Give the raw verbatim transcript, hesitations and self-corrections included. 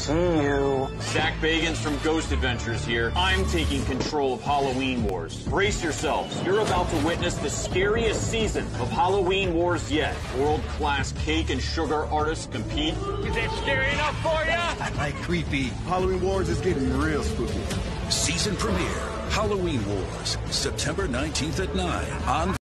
see you. Zach Bagans from Ghost Adventures here. I'm taking control of Halloween Wars. Brace yourselves. You're about to witness the scariest season of Halloween Wars yet. World-class cake and sugar artists compete. Is that scary enough for you? I like creepy. Halloween Wars is getting real spooky. Season premiere, Halloween Wars, September nineteenth at nine on